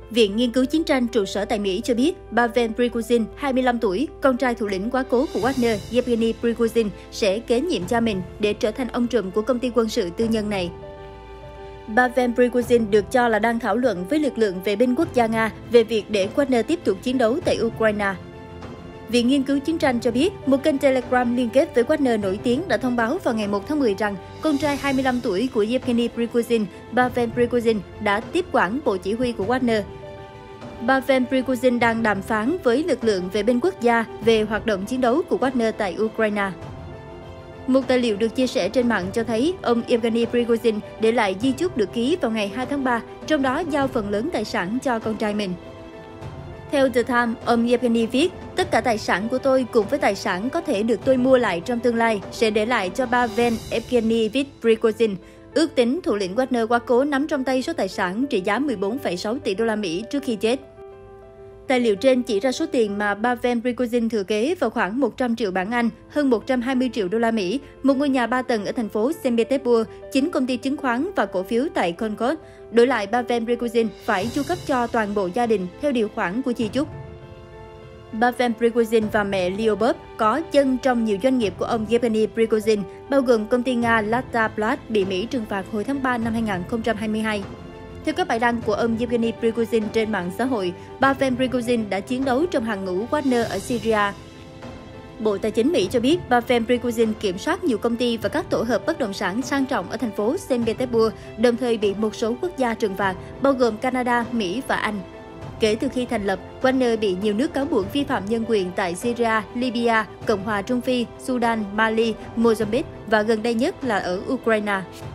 Viện Nghiên cứu Chiến tranh trụ sở tại Mỹ cho biết, Pavel Prigozhin, 25 tuổi, con trai thủ lĩnh quá cố của Wagner, Yevgeny Prigozhin, sẽ kế nhiệm cha mình để trở thành ông trùm của công ty quân sự tư nhân này. Pavel Prigozhin được cho là đang thảo luận với lực lượng vệ binh quốc gia Nga về việc để Wagner tiếp tục chiến đấu tại Ukraine. Viện Nghiên cứu Chiến tranh cho biết, một kênh Telegram liên kết với Wagner nổi tiếng đã thông báo vào ngày 1 tháng 10 rằng con trai 25 tuổi của Yevgeny Prigozhin, Pavel Prigozhin, đã tiếp quản bộ chỉ huy của Wagner. Pavel Prigozhin đang đàm phán với lực lượng vệ binh quốc gia về hoạt động chiến đấu của Wagner tại Ukraine. Một tài liệu được chia sẻ trên mạng cho thấy ông Yevgeny Prigozhin để lại di chúc được ký vào ngày 2 tháng 3, trong đó giao phần lớn tài sản cho con trai mình. Theo The Times, ông Yevgeny viết, tất cả tài sản của tôi cùng với tài sản có thể được tôi mua lại trong tương lai sẽ để lại cho Pavel Evgenyevich Prigozhin. Ước tính thủ lĩnh Wagner quá cố nắm trong tay số tài sản trị giá 14,6 tỷ đô la Mỹ trước khi chết. Tài liệu trên chỉ ra số tiền mà Pavel Prigozhin thừa kế vào khoảng 100 triệu bảng Anh, hơn 120 triệu đô la Mỹ, một ngôi nhà 3 tầng ở thành phố Saint Petersburg, 9 công ty chứng khoán và cổ phiếu tại Concord. Đổi lại, Pavel Prigozhin phải chu cấp cho toàn bộ gia đình theo điều khoản của di chúc. Pavel Prigozhin và mẹ Lyubov có chân trong nhiều doanh nghiệp của ông Yevgeny Prigozhin, bao gồm công ty Nga Lataplat bị Mỹ trừng phạt hồi tháng 3 năm 2022. Theo các bài đăng của ông Yevgeny Prigozhin trên mạng xã hội, Pavel Prigozhin đã chiến đấu trong hàng ngũ Wagner ở Syria. Bộ Tài chính Mỹ cho biết Pavel Prigozhin kiểm soát nhiều công ty và các tổ hợp bất động sản sang trọng ở thành phố Saint Petersburg, đồng thời bị một số quốc gia trừng phạt, bao gồm Canada, Mỹ và Anh. Kể từ khi thành lập, Wagner bị nhiều nước cáo buộc vi phạm nhân quyền tại Syria, Libya, Cộng hòa Trung Phi, Sudan, Mali, Mozambique và gần đây nhất là ở Ukraine.